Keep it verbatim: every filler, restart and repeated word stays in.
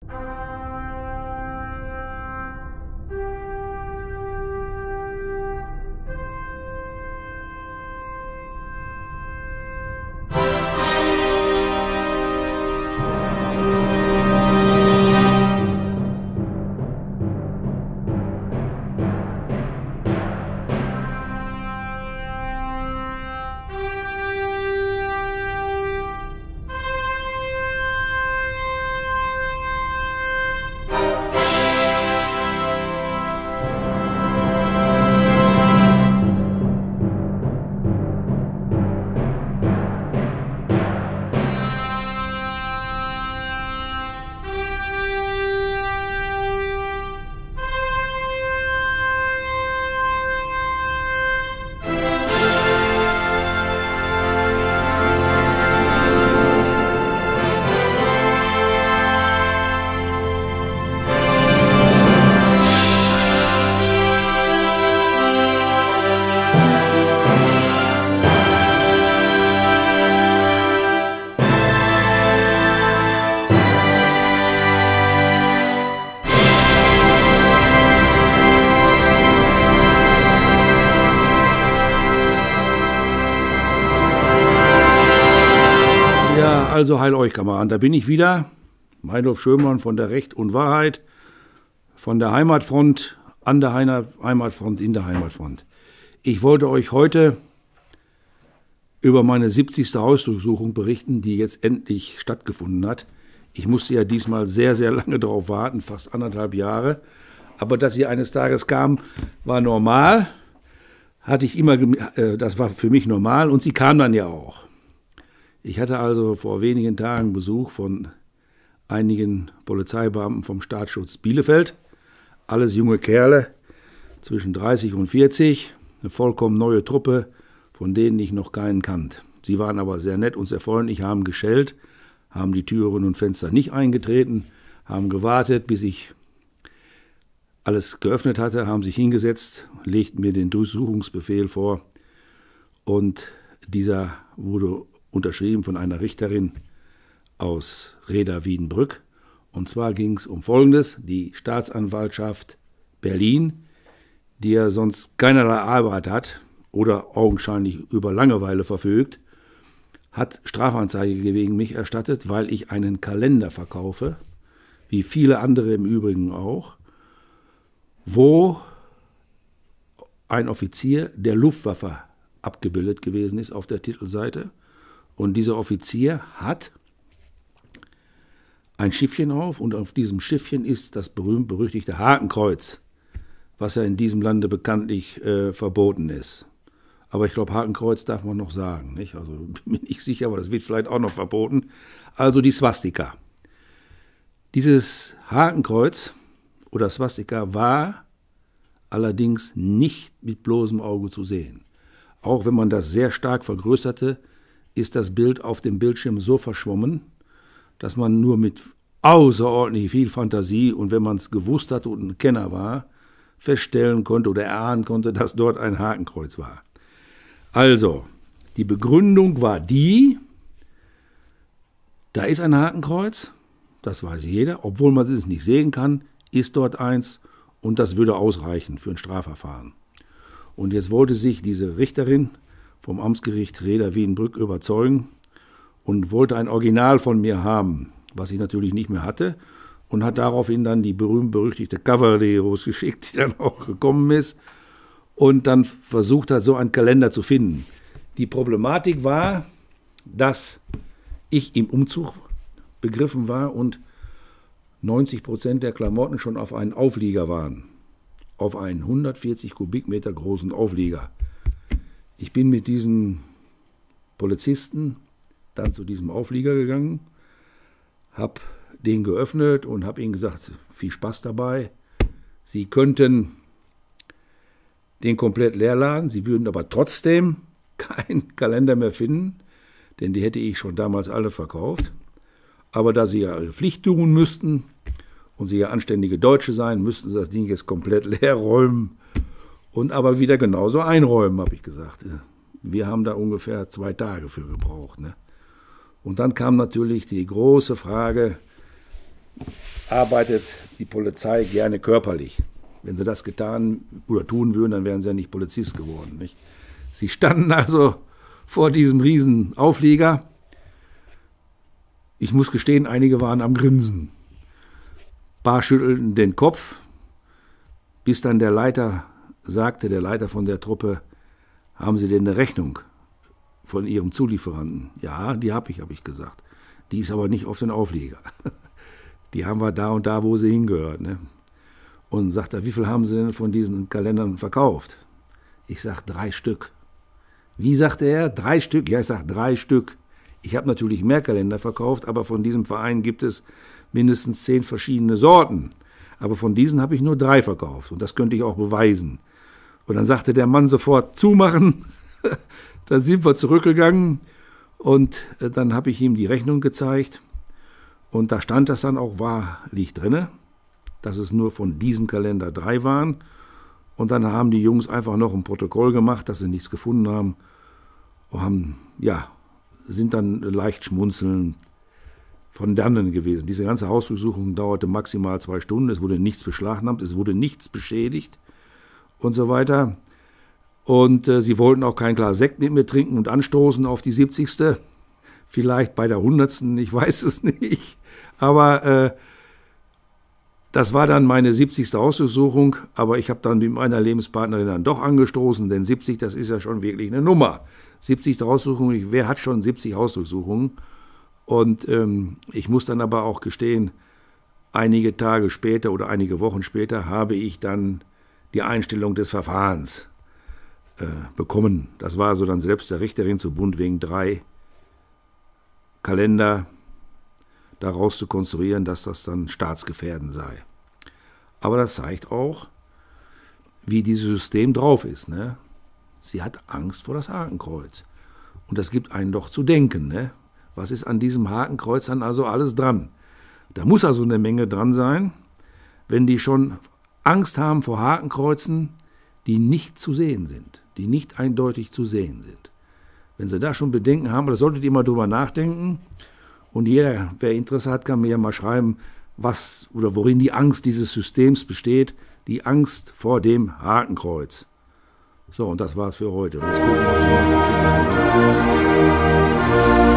Also heil euch, Kameraden, da bin ich wieder, Meinolf Schönborn von der Recht und Wahrheit, von der Heimatfront, an der Heimatfront, in der Heimatfront. Ich wollte euch heute über meine siebzigste Hausdurchsuchung berichten, die jetzt endlich stattgefunden hat. Ich musste ja diesmal sehr, sehr lange darauf warten, fast anderthalb Jahre. Aber dass sie eines Tages kam, war normal, hatte ich immer, äh, das war für mich normal und sie kam dann ja auch. Ich hatte also vor wenigen Tagen Besuch von einigen Polizeibeamten vom Staatsschutz Bielefeld. Alles junge Kerle, zwischen dreißig und vierzig, eine vollkommen neue Truppe, von denen ich noch keinen kannte. Sie waren aber sehr nett und sehr freundlich, haben geschellt, haben die Türen und Fenster nicht eingetreten, haben gewartet, bis ich alles geöffnet hatte, haben sich hingesetzt, legten mir den Durchsuchungsbefehl vor und dieser wurde unterschrieben von einer Richterin aus Rheda-Wiedenbrück. Und zwar ging es um Folgendes: Die Staatsanwaltschaft Berlin, die ja sonst keinerlei Arbeit hat oder augenscheinlich über Langeweile verfügt, hat Strafanzeige gegen mich erstattet, weil ich einen Kalender verkaufe, wie viele andere im Übrigen auch, wo ein Offizier der Luftwaffe abgebildet gewesen ist auf der Titelseite. Und dieser Offizier hat ein Schiffchen auf und auf diesem Schiffchen ist das berühmt-berüchtigte Hakenkreuz, was ja in diesem Lande bekanntlich äh, verboten ist. Aber ich glaube, Hakenkreuz darf man noch sagen, nicht? Also bin mir nicht sicher, aber das wird vielleicht auch noch verboten. Also die Swastika. Dieses Hakenkreuz oder Swastika war allerdings nicht mit bloßem Auge zu sehen. Auch wenn man das sehr stark vergrößerte, ist das Bild auf dem Bildschirm so verschwommen, dass man nur mit außerordentlich viel Fantasie und wenn man es gewusst hat und ein Kenner war, feststellen konnte oder erahnen konnte, dass dort ein Hakenkreuz war. Also, die Begründung war die, da ist ein Hakenkreuz, das weiß jeder, obwohl man es nicht sehen kann, ist dort eins und das würde ausreichen für ein Strafverfahren. Und jetzt wollte sich diese Richterin vom Amtsgericht Rheda-Wiedenbrück überzeugen und wollte ein Original von mir haben, was ich natürlich nicht mehr hatte, und hat daraufhin dann die berühmt-berüchtigte Kavallerie losgeschickt, die dann auch gekommen ist und dann versucht hat, so einen Kalender zu finden. Die Problematik war, dass ich im Umzug begriffen war und neunzig Prozent der Klamotten schon auf einen Auflieger waren, auf einen hundertvierzig Kubikmeter großen Auflieger. Ich bin mit diesen Polizisten dann zu diesem Auflieger gegangen, habe den geöffnet und habe ihnen gesagt, viel Spaß dabei. Sie könnten den komplett leer laden, sie würden aber trotzdem keinen Kalender mehr finden, denn die hätte ich schon damals alle verkauft. Aber da sie ja ihre Pflicht tun müssten und sie ja anständige Deutsche sein, müssten sie das Ding jetzt komplett leer räumen. Und aber wieder genauso einräumen, habe ich gesagt. Wir haben da ungefähr zwei Tage für gebraucht. Ne? Und dann kam natürlich die große Frage, arbeitet die Polizei gerne körperlich. Wenn sie das getan oder tun würden, dann wären sie ja nicht Polizist geworden. Nicht? Sie standen also vor diesem riesen Auflieger. Ich muss gestehen, einige waren am Grinsen. Ein paar schüttelten den Kopf, bis dann der Leiter sagte, der Leiter von der Truppe, haben Sie denn eine Rechnung von Ihrem Zulieferanten? Ja, die habe ich, habe ich gesagt. Die ist aber nicht auf den Auflieger. Die haben wir da und da, wo sie hingehört. Ne? Und sagt er, wie viel haben Sie denn von diesen Kalendern verkauft? Ich sage, drei Stück. Wie, sagte er, drei Stück? Ja, ich sage, drei Stück. Ich habe natürlich mehr Kalender verkauft, aber von diesem Verein gibt es mindestens zehn verschiedene Sorten. Aber von diesen habe ich nur drei verkauft und das könnte ich auch beweisen. Und dann sagte der Mann sofort, zumachen. Dann sind wir zurückgegangen und dann habe ich ihm die Rechnung gezeigt. Und da stand das dann auch wahrlich drin, dass es nur von diesem Kalender drei waren. Und dann haben die Jungs einfach noch ein Protokoll gemacht, dass sie nichts gefunden haben. Und haben, ja, sind dann leicht schmunzelnd von dannen gewesen. Diese ganze Hausdurchsuchung dauerte maximal zwei Stunden. Es wurde nichts beschlagnahmt, es wurde nichts beschädigt und so weiter. Und äh, sie wollten auch kein Glas Sekt mit mir trinken und anstoßen auf die siebzigste Vielleicht bei der hundertsten ich weiß es nicht. Aber äh, das war dann meine siebzigste Hausdurchsuchung. Aber ich habe dann mit meiner Lebenspartnerin dann doch angestoßen, denn siebzig, das ist ja schon wirklich eine Nummer. siebzig Hausdurchsuchungen, wer hat schon siebzig Hausdurchsuchungen? Und ähm, ich muss dann aber auch gestehen, einige Tage später oder einige Wochen später habe ich dann die Einstellung des Verfahrens äh, bekommen. Das war also dann selbst der Richterin zu bunt, wegen drei Kalender daraus zu konstruieren, dass das dann staatsgefährdend sei. Aber das zeigt auch, wie dieses System drauf ist. Ne? Sie hat Angst vor das Hakenkreuz. Und das gibt einen doch zu denken. Ne? Was ist an diesem Hakenkreuz dann also alles dran? Da muss also eine Menge dran sein, wenn die schon Angst haben vor Hakenkreuzen, die nicht zu sehen sind, die nicht eindeutig zu sehen sind. Wenn Sie da schon Bedenken haben, da solltet ihr mal drüber nachdenken. Und jeder, wer Interesse hat, kann mir ja mal schreiben, was oder worin die Angst dieses Systems besteht. Die Angst vor dem Hakenkreuz. So, und das war's für heute. Und jetzt gucken wir uns die nächste Szene an.